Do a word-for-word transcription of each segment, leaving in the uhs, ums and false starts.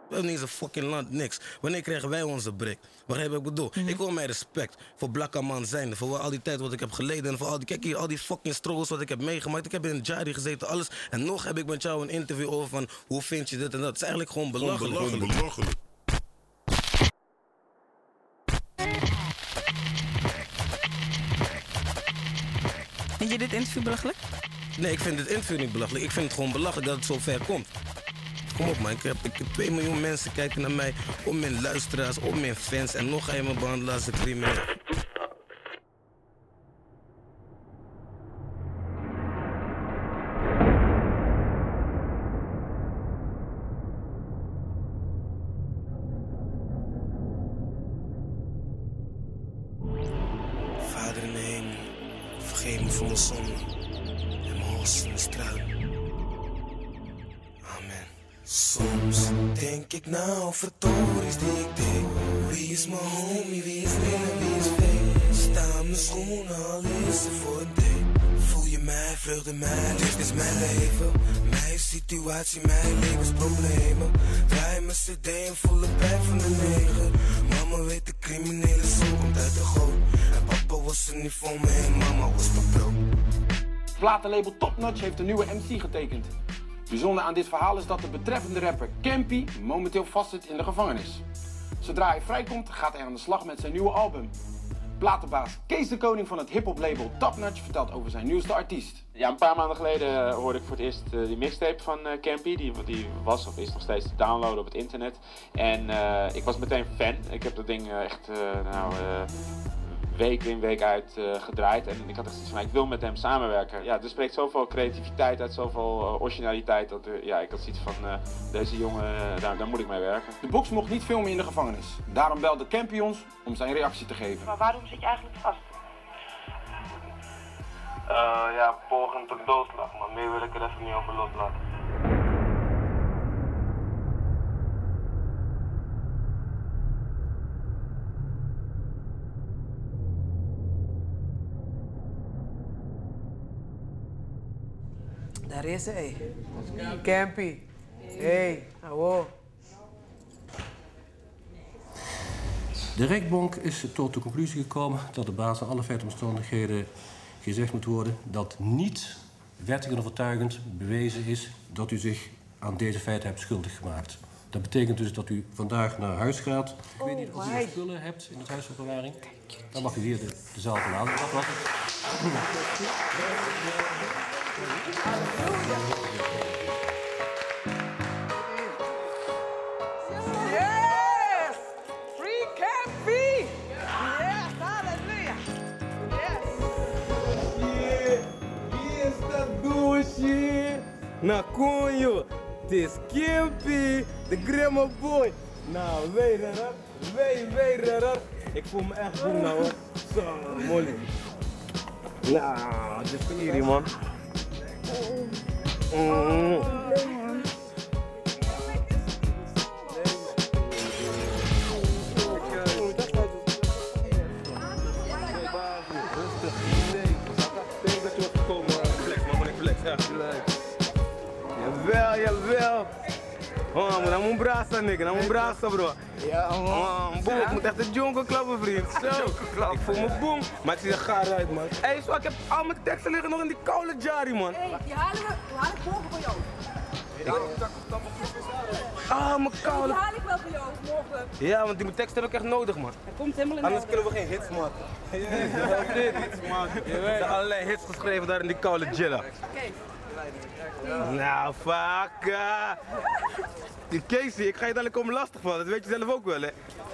We hebben niet eens een fucking land, niks. Wanneer krijgen wij onze break? Begrijp je wat ik bedoel? Mm-hmm. Ik wil mijn respect voor blakke man zijn. Voor al die tijd wat ik heb geleden. En voor al die, kijk hier, al die fucking struggles wat ik heb meegemaakt. Ik heb in een Jari gezeten, alles. En nog heb ik met jou een interview over van hoe vind je dit en dat. Het is eigenlijk gewoon belachelijk. Gewoon belachelijk. Vind je dit interview belachelijk? Nee, ik vind dit interview niet belachelijk. Ik vind het gewoon belachelijk dat het zo ver komt. Kom op man, ik heb, ik heb twee miljoen mensen kijken naar mij. Om mijn luisteraars, om mijn fans. En nog ga je me behandelen als een crimineel. Vader in de hemel, vergeef me voor mijn zonde. En mijn hals in de struik. Amen. Soms denk ik nou vertories die ik deed. Wie is mijn homie, wie is real en wie is fake? Sta mijn schoenen, al is er voor een day. Voel je mij, vreugde mij, dit is mijn leven. Mijn situatie, mijn levensproblemen. Draai mijn cd en volle pijn van de neger. Mama weet de criminele zoon komt uit de goot. En papa was er niet voor me en mama was toch brood. Platenlabel Top Notch heeft een nieuwe M C getekend. Bijzonder aan dit verhaal is dat de betreffende rapper Campy momenteel vastzit in de gevangenis. Zodra hij vrijkomt gaat hij aan de slag met zijn nieuwe album. Platenbaas Kees de Koning van het hip-hop label Top Notch vertelt over zijn nieuwste artiest. Ja, een paar maanden geleden hoorde ik voor het eerst uh, die mixtape van uh, Campy. Die, die was of is nog steeds te downloaden op het internet. En uh, ik was meteen fan. Ik heb dat ding uh, echt uh, nou, uh, week in week uit uh, gedraaid. En ik had echt zoiets van, ik wil met hem samenwerken. Ja, er spreekt zoveel creativiteit uit, zoveel uh, originaliteit. Dat uh, ja, ik had zoiets van, uh, deze jongen, uh, daar, daar moet ik mee werken. De box mocht niet filmen in de gevangenis. Daarom belde Campy ons om zijn reactie te geven. Maar waarom zit je eigenlijk vast? Uh, ja, poging tot doodslag, maar meer wil ik er even niet over loslaten. Daar is hij. Campy. Hey, hallo. De rechtbank is tot de conclusie gekomen dat op basis van alle feiten en omstandigheden gezegd moet worden dat niet wettig en overtuigend bewezen is dat u zich aan deze feiten hebt schuldig gemaakt. Dat betekent dus dat u vandaag naar huis gaat. Ik weet niet of u spullen hebt in het huis van bewaring. Dan mag u hier de, de zaal verlaten. Dat was het. Yes! Free Campy! Yes, hallelujah! Yes! Yeah, yes, dat doe shit! Nou, kon je! Het is Campy, de grandma boy! Nou, weet je dat? Weet, weet je dat? Ik voel me echt goed nou hoor. Zo, mooi. Nou, dit is hier man. Mm. Jawel, jawel. Oh, maar dan moet brasa, nigga. Dan moet brasa, bro. Ja, man. Boom, ik moet echt een jonko klappen, vriend. Zo. Ik voel me boom. Maar ik zie er gaar uit, man. Hé, hey, zo, ik heb al mijn teksten liggen nog in die koude Jari, man. Hé, hey, die halen we, die haal ik morgen voor jou. Ah, mijn koude. Die haal ik wel voor jou, morgen. Ja, want die teksten heb ik echt nodig, man. Hij komt helemaal in Anders kunnen we geen hits maken. Ja, dit hits maken. Er zijn allerlei hits geschreven daar in die koude Jilla. Oké. Nou, fuck. Uh. Die Casey, ik ga je dadelijk komen lastigvallen, dat weet je zelf ook wel, hè?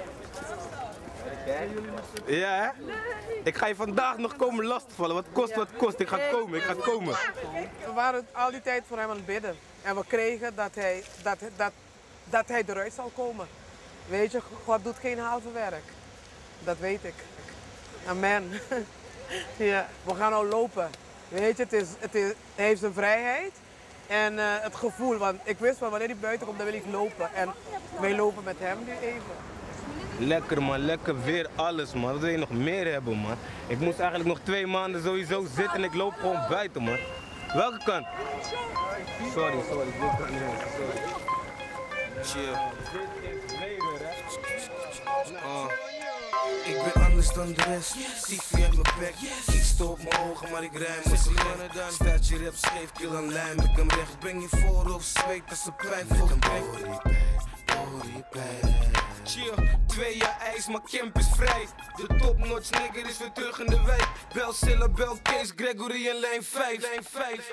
Ja, hè? Ik ga je vandaag nog komen lastigvallen, wat kost wat kost. Ik ga komen, ik ga komen. We waren al die tijd voor hem aan het bidden. En we kregen dat hij, dat, dat, dat hij eruit zal komen. Weet je, God doet geen halve werk. Dat weet ik. Amen. Ja, we gaan nou lopen. Weet je, het is, het is, hij heeft zijn vrijheid en uh, het gevoel. Want ik wist van wanneer hij buiten komt, dan wil ik lopen. En wij lopen met hem nu even. Lekker man, lekker weer alles man. Wat wil je nog meer hebben man? Ik moest eigenlijk nog twee maanden sowieso zitten en ik loop gewoon buiten man. Welke kant? Sorry, sorry, dit kan niet. Sorry. Chill. Uh. Ik ben anders dan de rest, ziek via uit mijn bek. Ik stoot op mijn ogen, maar ik rijm me slecht. Staat je rap scheef, kill een lijm, ik hem recht. Breng je voorhoofd, zweet als een pijp voor een bek. Chill, twee jaar ijs, maar camp is vrij. De topnotch nigger is weer terug in de wijk. Bel Silla, bel Kees, Gregory en lijn vijf. Lijn vijf.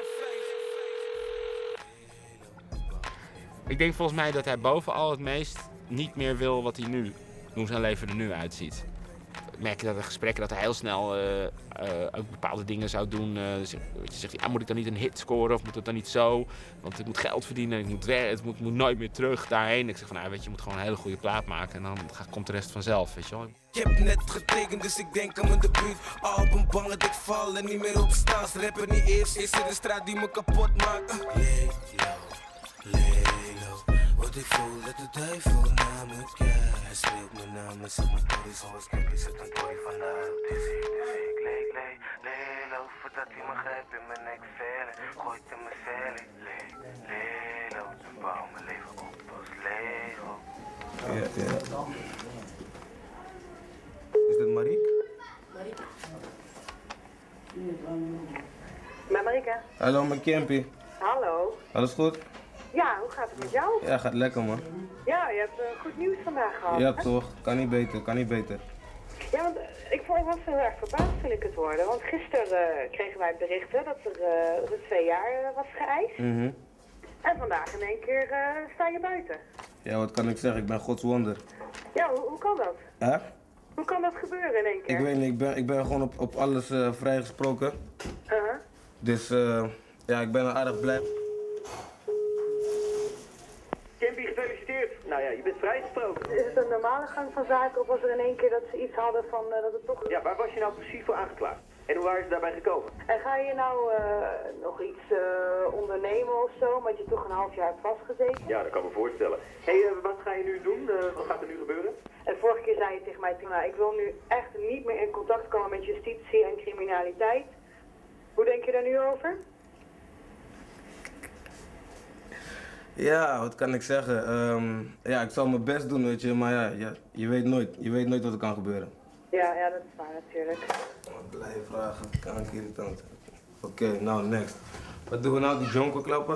Ik denk volgens mij dat hij bovenal het meest niet meer wil wat hij nu, hoe zijn leven er nu uitziet. Merk je dat in gesprekken dat hij heel snel uh, uh, ook bepaalde dingen zou doen. Uh, dus, je zegt, ja, moet ik dan niet een hit scoren of moet het dan niet zo? Want ik moet geld verdienen, ik moet werken, het moet, moet nooit meer terug daarheen. Ik zeg van, nou, weet je, je moet gewoon een hele goede plaat maken en dan gaat, komt de rest vanzelf, weet je wel. Ik heb net getekend, dus ik denk aan mijn debuut. Album bang dat ik val en niet meer opsta. Als rapper niet eerst is er de straat die me kapot maakt. Lelo, Lelo, wat ik voel dat de duivel naar me kijkt. Hij speelt mijn naam en zegt mijn tory zoals Campy zet een tory vanuit. Het is ik, dus ik, leek, leek, Lelo, voordat hij me grijpt in mijn nek velen. Gooit in mijn vellen, leek, Lelo, bouw mijn leven op als Lego. Ja, ja. Is dit Mariek? Marieke. Met Marieke. Hallo, mijn Campy. Hallo. Alles goed? Ja, hoe gaat het met jou? Ja, gaat lekker, man. Ja, je hebt uh, goed nieuws vandaag gehad. Ja, hè? toch? Kan niet beter, kan niet beter. Ja, want uh, ik vond het wel heel erg verbaasd toen ik het hoorde. Want gisteren uh, kregen wij berichten dat er, uh, dat er twee jaar uh, was geëist. Mhm. En vandaag in één keer uh, sta je buiten. Ja, wat kan ik zeggen? Ik ben Gods wonder. Ja, hoe, hoe kan dat? Hè? Hoe kan dat gebeuren in één keer? Ik weet niet, ik ben, ik ben gewoon op, op alles uh, vrijgesproken. Uh-huh. Dus uh, ja, ik ben erg blij. Campy, gefeliciteerd. Nou ja, je bent vrijgesproken. Is het een normale gang van zaken of was er in één keer dat ze iets hadden van uh, dat het toch... Ja, waar was je nou precies voor aangeklaagd? En hoe waren ze daarbij gekomen? En ga je nou uh, nog iets uh, ondernemen of zo, omdat je toch een half jaar hebt vastgezeten? Ja, dat kan me voorstellen. Hé, hey, uh, wat ga je nu doen? Uh, wat gaat er nu gebeuren? En vorige keer zei je tegen mij, nou, ik wil nu echt niet meer in contact komen met justitie en criminaliteit. Hoe denk je daar nu over? Ja, wat kan ik zeggen? Um, ja, ik zal mijn best doen, weet je, maar ja, ja, je weet nooit. Je weet nooit wat er kan gebeuren. Ja, ja, dat is waar natuurlijk. Blij vragen, kan ik irritant. Oké, okay, nou, next. Wat doen we nou, die jonko klappen?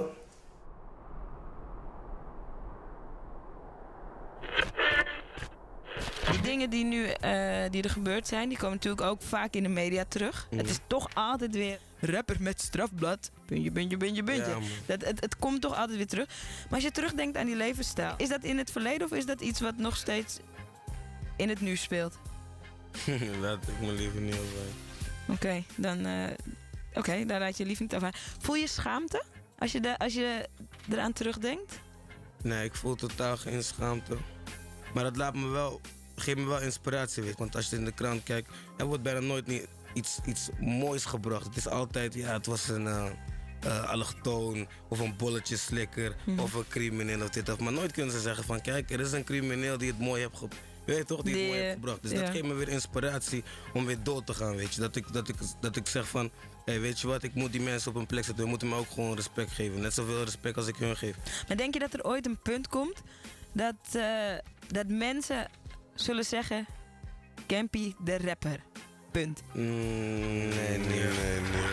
Die dingen die nu uh, die er gebeurd zijn, die komen natuurlijk ook vaak in de media terug. Mm. Het is toch altijd weer rapper met strafblad. Puntje, puntje, puntje, puntje. Ja, dat, het, het komt toch altijd weer terug. Maar als je terugdenkt aan die levensstijl, is dat in het verleden of is dat iets wat nog steeds in het nu speelt? Laat ik me liever niet over. Oké, okay, dan uh, oké, okay, daar laat je liever niet over. Voel je schaamte als je, de, als je eraan terugdenkt? Nee, ik voel totaal geen schaamte. Maar dat laat me wel, geeft me wel inspiratie, weet. Want als je in de krant kijkt, er wordt bijna nooit niet iets, iets moois gebracht. Het is altijd, ja, het was een uh, uh, allochtoon of een bolletjeslikker mm. of een crimineel of dit of. Maar nooit kunnen ze zeggen van, kijk, er is een crimineel die het mooi heeft gebracht. Weet je toch, die, die het mooi heeft gebracht. Dus ja. Dat geeft me weer inspiratie om weer door te gaan, weet je. Dat ik, dat ik, dat ik zeg van, hey, weet je wat, ik moet die mensen op een plek zetten. We moeten me ook gewoon respect geven. Net zoveel respect als ik hun geef. Maar denk je dat er ooit een punt komt dat, uh, dat mensen zullen zeggen, Campy de rapper, punt? Mm, nee, nee, nee, nee.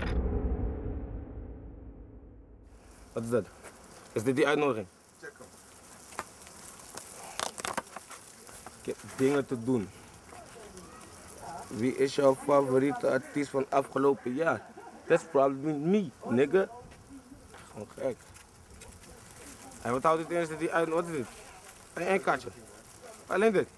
Wat is dat? Is dit die uitnodiging? Check hem. Ik heb dingen te doen. Wie is jouw favoriete artiest van afgelopen jaar? That's probably me, nigga. Gewoon gek. En wat houdt dit in? Is dit die uit... Wat is dit? Eén kaartje. Alleen dit.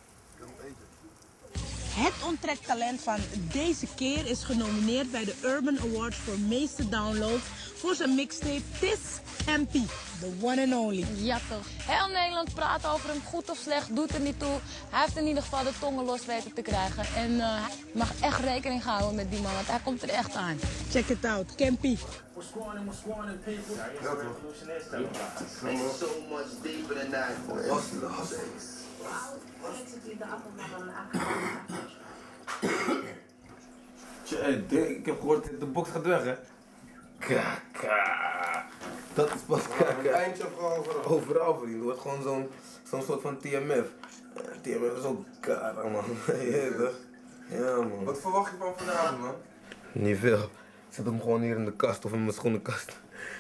Het onttrekt talent van deze keer is genomineerd bij de Urban Awards voor meeste downloads voor zijn mixtape Tis Campy, the one and only. Ja toch. Heel Nederland praat over hem, goed of slecht, doet er niet toe. Hij heeft in ieder geval de tongen los weten te krijgen. En uh, hij mag echt rekening houden met die man, want hij komt er echt aan. Check it out, Campy. What's going on, what's going on, people? Ja, it's so much deeper than that. Hustle, hustle. Tje, ik heb gehoord, de box gaat weg, hè? Kaka. Dat is pas kaka. Een eindje vooral overal. Overal, vriend. Het wordt gewoon zo'n zo'n soort van T M F. T M F is ook kara, man. Ja, toch? Ja, man. Wat verwacht je van vanavond, man? Niet veel. Ik zet hem gewoon hier in de kast of in mijn schoenenkast.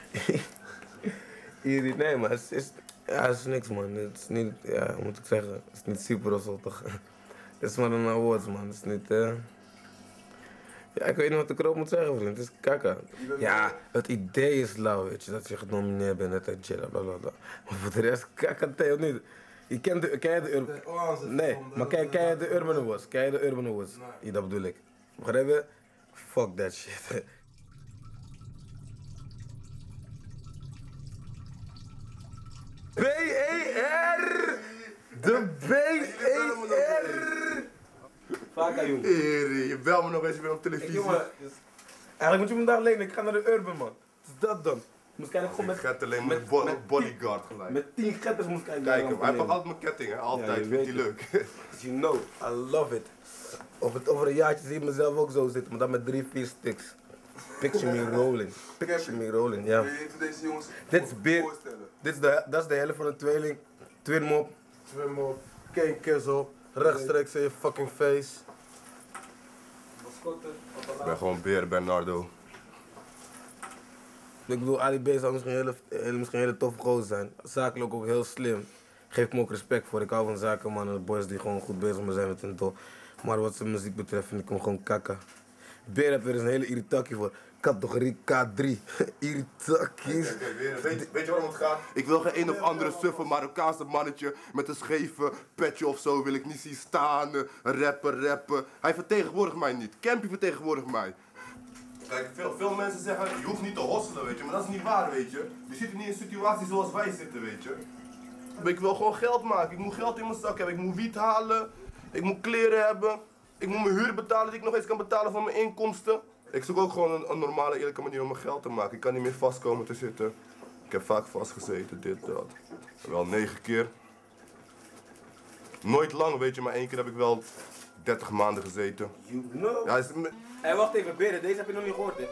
Hier, nee, maar het is, ja, het is niks, man. Het is niet, ja, hoe moet ik zeggen, het is niet super of zo, toch? Het is maar een awards, man. Het is niet, uh... ja, ik weet niet wat ik erop moet zeggen, vriend. Het is kaka. Ja, het idee is lauw, weet je, dat je genomineerd bent, net uit chillen, blablabla. Maar voor de rest, kaka, of niet? Je kent de, ken je de Urban... Nee, maar ken, ken je de Urban Awards? Ken je de Urban Awards? Ja, dat bedoel ik. Begrijp je? Fuck that shit. B E R! De B E R! Vaak aan jongen. Je belt me nog eens, je bent op televisie. Jongen, eigenlijk moet je me daar lenen, ik ga naar de Urban, man. Wat is dat dan? Moest ik gewoon met... Gaat alleen met, bo met bodyguard gelijk. Met tien getters moest ik Kijk hem, hij pakt altijd mijn ketting, hè? Altijd. Ja, vindt hij leuk. You know, I love it. Over, het, over een jaartje zie ik mezelf ook zo zitten, maar dan met drie, vier sticks. Picture me rolling. Picture me rolling, ja. Wil je even deze jongens dit is beer. Dit is de, dat is de helft van een tweeling. Twin mop. Twin mop. Geen kissel. Rechtstreeks in je fucking face. Ik ben gewoon Beer Bernardo. Ik bedoel, Ali B zou misschien een hele, hele, misschien een hele toffe gozer zijn. Zakelijk ook heel slim. Geef ik me ook respect voor. Ik hou van zakenman en de boys die gewoon goed bezig zijn met hun toch. Maar wat zijn muziek betreft vind ik hem gewoon kakka. Beer heeft er een hele irritakkie voor. Categorie K drie. Irritakkies. Kijk, kijk, weet, weet, weet je waarom het gaat? Ik wil geen een of andere suffe Marokkaanse mannetje met een scheve petje of zo wil ik niet zien staan, rappen, rappen. Hij vertegenwoordigt mij niet. Campy vertegenwoordigt mij. Kijk, veel, veel mensen zeggen, je hoeft niet te hosselen, weet je, maar dat is niet waar, weet je. Je zit niet in een situatie zoals wij zitten, weet je. Ik wil gewoon geld maken, ik moet geld in mijn zak hebben, ik moet wiet halen, ik moet kleren hebben, ik moet mijn huur betalen die ik nog eens kan betalen van mijn inkomsten. Ik zoek ook gewoon een, een normale, eerlijke manier om mijn geld te maken. Ik kan niet meer vast komen te zitten. Ik heb vaak vastgezeten, dit, dat. Wel negen keer. Nooit lang, weet je, maar één keer heb ik wel dertig maanden gezeten. You know. Ja, is... Hey, wacht even, Beren, deze heb je nog niet gehoord, hè?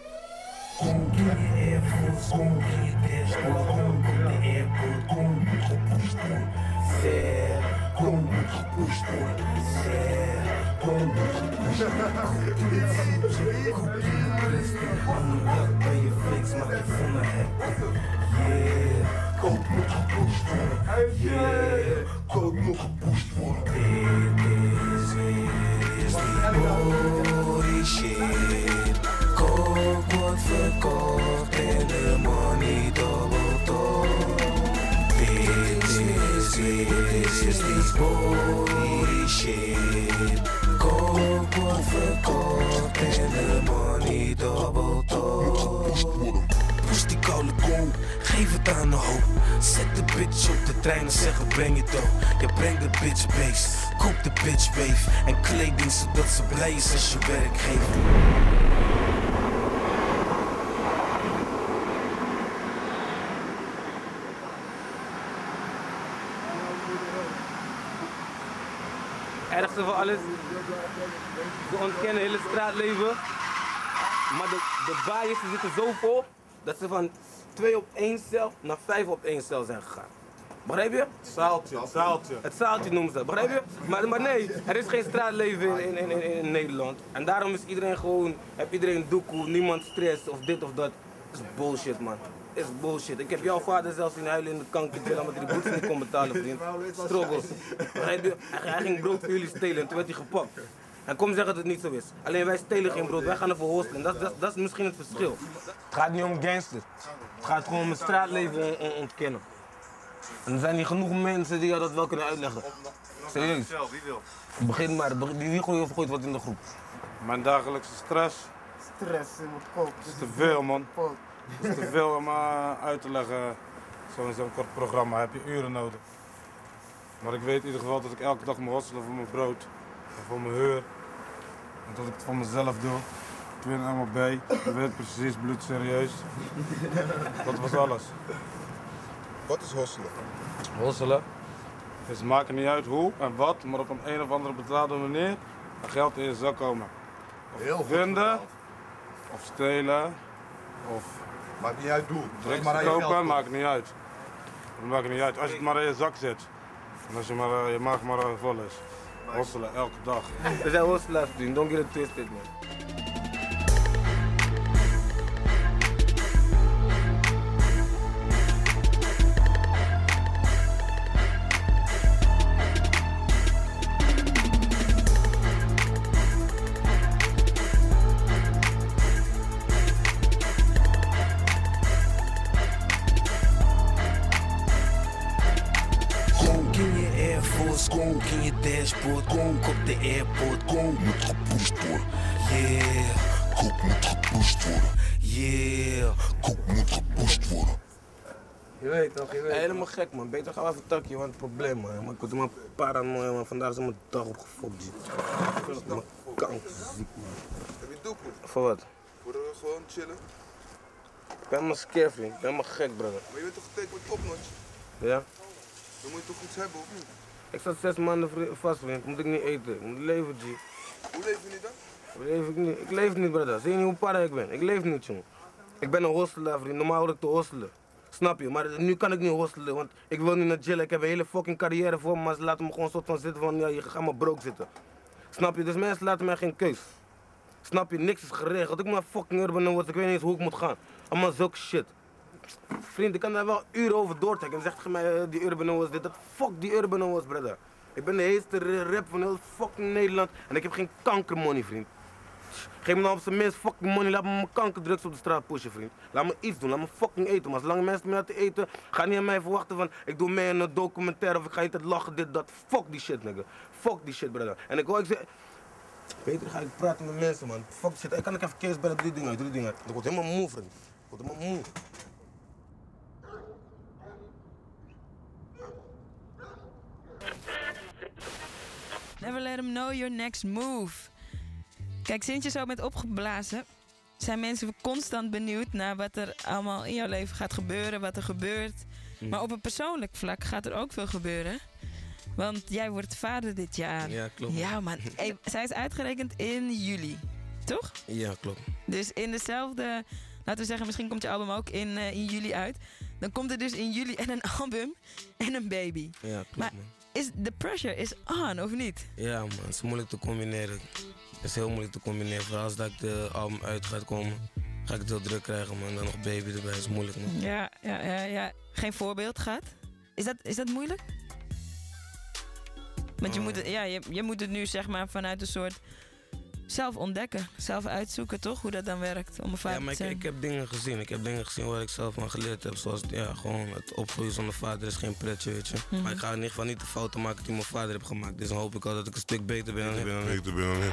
Kook wordt verkocht en de money dobbelt door. Dit is, dit is die body shit. Kook wordt verkocht en de money dobbelt door. Push die koude kool, geef het aan de hoop. Zet de bitch op de trein en zeg breng het op. Je brengt de bitch base, koop de bitch wave. En kleding zodat ze blij is als je werkgever. Ergste van alles, ze ontkennen het hele straatleven. Maar de, de biases zitten zo vol dat ze van twee op één cel naar vijf op één cel zijn gegaan. Begrijp je? Zaaltje, het zaaltje. Het zaaltje noemen ze dat, begrijp je? Maar, maar nee, er is geen straatleven in, in, in, in Nederland. En daarom is iedereen gewoon, heb iedereen doekoe, niemand stress of dit of dat. Dat is bullshit, man. Is bullshit. Ik heb jouw vader zelfs in huilen in de kanker terwijl omdat hij de boetes niet kon betalen, vriend. Struggles. Hij, hij ging brood voor jullie stelen en toen werd hij gepakt. En kom zeggen dat het niet zo is. Alleen wij stelen geen brood, wij gaan ervoor hosten. Dat, dat, dat is misschien het verschil. Het gaat niet om gangsters. Het gaat gewoon om het straatleven on, on, ontkennen. En er zijn niet genoeg mensen die jou dat wel kunnen uitleggen. Serieus. Wie wil? Begin maar, wie, wie gooit of gooit wat in de groep? Mijn dagelijkse stress. Stress in mijn kop. Het is te veel, man. Het is te veel om uh, uit te leggen. Zo'n zo'n kort programma heb je uren nodig. Maar ik weet in ieder geval dat ik elke dag moet hosselen voor mijn brood. En voor mijn huur. En dat ik het voor mezelf doe. Twin M B, je weet precies, bloedserieus. Dat was alles. Wat is hosselen? Hosselen? Dus het maakt niet uit hoe en wat, maar op een, een of andere betaalde manier er geld in je zak komen. Of Heel vinden, of stelen, of Maakt niet uit, doe. Drinks maar aan je kopen, geld. maakt niet uit. Dat maakt niet uit. Als je het maar in je zak zit. En als je, maar, uh, je maag maar uh, vol is. Hosselen, elke dag. We zijn hosselaars, vriend. Don't get it twisted, man. Konk in je dashboard, konk op de airport, konk moet gepusht worden. Yeah, kook moet gepusht worden. Yeah, kook moet gepusht worden. Je weet toch, je weet. Hey, helemaal gek, man. Beter gaan we even takje, want het probleem, man. Maar ik word helemaal paranoia, man. Vandaag is mijn dag opgefokt, G. Mijn kankerziek, man. Heb je doekoe? Voor wat? Voor uh, gewoon chillen. Ik ben helemaal scared, vriend. Ik ben helemaal gek, brother. Maar je bent toch getekend met topnotch? Ja? Dan moet je toch iets hebben, of niet? Ik zat zes maanden vast, vriend. Moet ik niet eten. Ik moet leven, G. Hoe leef je niet dan? Hoe leef ik niet? Ik leef niet, brother. Zie je niet hoe para ik ben? Ik leef niet, jongen. Ik ben een hostelaar, vriend. Normaal hoor ik te hostelen. Snap je? Maar nu kan ik niet hostelen, want ik wil niet naar chillen. Ik heb een hele fucking carrière voor me, maar ze laten me gewoon een soort van zitten van, ja, je gaat maar broke zitten. Snap je? Dus mensen laten mij geen keus. Snap je? Niks is geregeld. Ik moet naar fucking Urban Awards. Ik weet niet eens hoe ik moet gaan. Allemaal zulke shit. Vriend, ik kan daar wel uren over doortrekken. En zegt je mij, uh, die Urban Awards dit, dat. Fuck die Urban Awards, brother. Ik ben de heetste rap van heel fucking Nederland en ik heb geen kankermoney, vriend. Geef me nou op zijn minst fucking money, laat me mijn kankerdrugs op de straat pushen, vriend. Laat me iets doen, laat me fucking eten. Maar zolang mensen me laten eten, ga niet aan mij verwachten van ik doe mee in een documentaire of ik ga altijd lachen, dit, dat. Fuck die shit, nigga. Fuck die shit, brother. En ik hoor, ik zeg... Beter ga ik praten met mensen, man. Fuck shit. Ik kan ik even Kees bellen, doe die dingen uit, doe die dingen uit. Ik word helemaal moe, vriend. Ik word helemaal moe. Never let them know your next move. Kijk, sinds je zo bent opgeblazen, zijn mensen constant benieuwd naar wat er allemaal in jouw leven gaat gebeuren, wat er gebeurt. Mm. Maar op een persoonlijk vlak gaat er ook veel gebeuren. Want jij wordt vader dit jaar. Ja, klopt. Ja, man. Hey, zij is uitgerekend in juli, toch? Ja, klopt. Dus in dezelfde, laten we zeggen, misschien komt je album ook in, uh, in juli uit. Dan komt er dus in juli en een album en een baby. Ja, klopt, maar man. Is, the pressure is on, of niet? Ja, man. Het is moeilijk te combineren. Het is heel moeilijk te combineren. Vooral als dat de album uit gaat komen, ga ik het heel druk krijgen, man. Dan nog baby erbij, is moeilijk, man. Ja, ja, ja, ja. Geen voorbeeld gaat. Is dat, is dat moeilijk? Want je, Oh. moet het, ja, je, je moet het nu zeg maar vanuit een soort zelf ontdekken. Zelf uitzoeken, toch? Hoe dat dan werkt om een vader Ja, maar te ik, zijn. ik heb dingen gezien. Ik heb dingen gezien waar ik zelf van geleerd heb. Zoals ja, gewoon het opgroeien zonder vader is geen pretje, weet je. Mhm. Maar ik ga in ieder geval niet de fouten maken die mijn vader heeft gemaakt. Dus dan hoop ik al dat ik een stuk beter ben dan hem. Beter ben dan hem.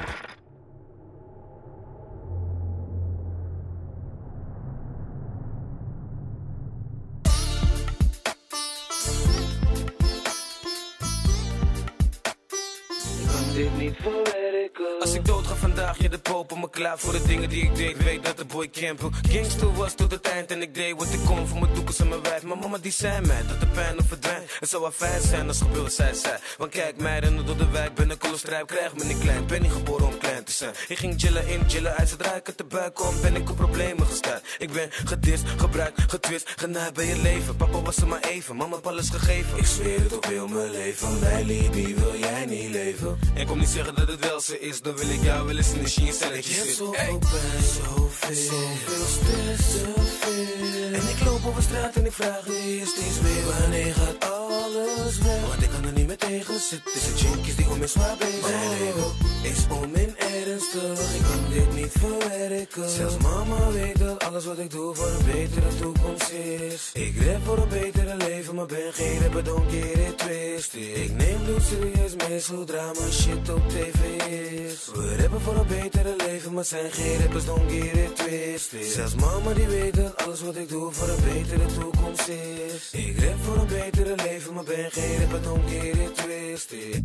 Dit niet verwerken. Als ik doodga vandaag, je de poop op me klaar voor de dingen die ik deed. Weet dat de boy Campbell gangster was tot het eind. En ik deed wat ik kon voor mijn doekers en mijn wijf. Maar mama die zei mij dat de pijn nog verdwijnt. Het zou wel fijn zijn als gebeurt, zei zij. Want kijk mij rennen door de wijk, ben een kolenstrijp, krijg me niet klein. Ben niet geboren om klein te zijn. Ik ging chillen in, chillen uit, zodra ik uit de buik kom, ben ik op problemen gestart. Ik ben gedist, gebruikt, getwist, genaaid bij je leven. Papa was er maar even, mama heb alles gegeven. Ik zweer het op heel mijn leven, bij Libby wil jij niet leven. En kom niet zeggen dat het wel zo is, dan wil ik jou wel eens in de je celletje zitten. Ik heb zoveel pijn, zoveel, zoveel stress, zoveel. En ik loop over straat en ik vraag me steeds weer, wanneer gaat alles weg? Want ik kan er niet meer tegen zitten, het zijn junkies die om me zwaar bezig. Mijn leven is om in ernstig, ik kan dit niet verwerken. Zelfs mama weet dat alles wat ik doe voor een betere toekomst is. Ik rap voor een betere leven, maar ben geen rapper, don't get it twisted. Ik neem bloed serieus mee zodra mijn shit op tv is. We rappen voor een betere leven, maar zijn geen rappers, don't get it twisted. Zelfs mama die weet dat alles wat ik doe voor een betere toekomst is. Ik rap voor een betere leven, maar ben geen rapper, don't get it twisted.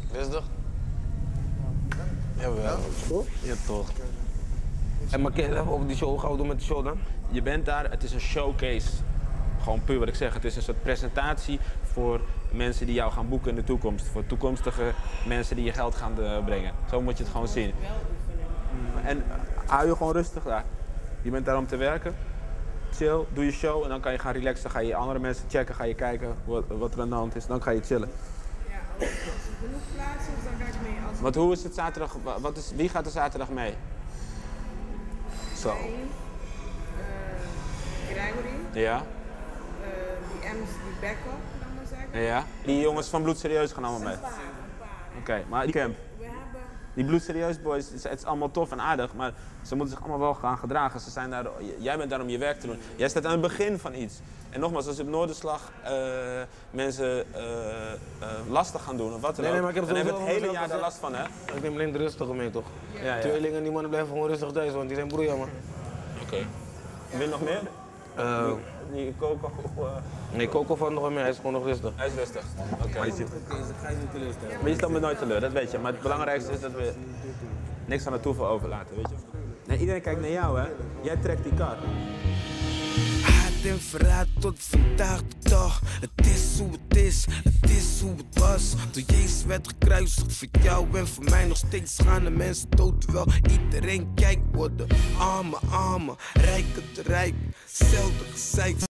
Rustig? Jawel. Ja, toch. En maar even over die show, gaan we doen met de show dan? Je bent daar, het is een showcase. Gewoon puur wat ik zeg, het is een soort presentatie voor mensen die jou gaan boeken in de toekomst. Voor toekomstige mensen die je geld gaan uh, brengen. Zo moet je het gewoon zien. En uh, hou je gewoon rustig daar. Je bent daar om te werken. Chill, doe je show en dan kan je gaan relaxen. Ga je andere mensen checken, ga je kijken wat, wat er aan de hand is. Dan ga je chillen. Ja, als er genoeg plaats is, dan ga ik mee. Als Want hoe is het zaterdag? Wat is, wie gaat er zaterdag mee? Zo. Mij, uh, Gregory. Ja. Uh, die M's, die backup, kan ik maar zeggen. Ja. Die jongens van Bloedserieus gaan allemaal mee. Oké, okay, maar die camp. We hebben... Die Bloedserieus boys, het is, het is allemaal tof en aardig, maar ze moeten zich allemaal wel gaan gedragen. Ze zijn daar, jij bent daar om je werk te doen. Jij staat aan het begin van iets. En nogmaals, als je op Noorderslag uh, mensen uh, uh, lastig gaan doen of wat dan nee, ook, nee, maar ik heb dan hebben we het hele gezegd, jaar daar last van, hè? Ik neem alleen de rustige mee, toch? Ja, ja. Tweelingen, die mannen blijven gewoon rustig thuis, want die zijn broeien, man. Oké. Okay. Wil je nog meer? Uh, die Coco? Uh... Nee, Coco valt nog wel meer, hij is gewoon nog rustig. Hij is rustig, oké. Okay. Maar je ga je niet teleurstellen. Maar je stelt me nooit teleur, dat weet je. Maar het belangrijkste is dat we niks aan het toeval overlaten, weet je. Nee, iedereen kijkt naar jou, hè. Jij trekt die kar. Haat en verraad tot vandaag de dag. Het is hoe het is, het is hoe het was. Toen Jezus werd gekruisigd voor jou en voor mij. Nog steeds gaan de mensen dood, terwijl iedereen kijkt. Worden arme, arme, rijker te rijk. Zelden gezeik.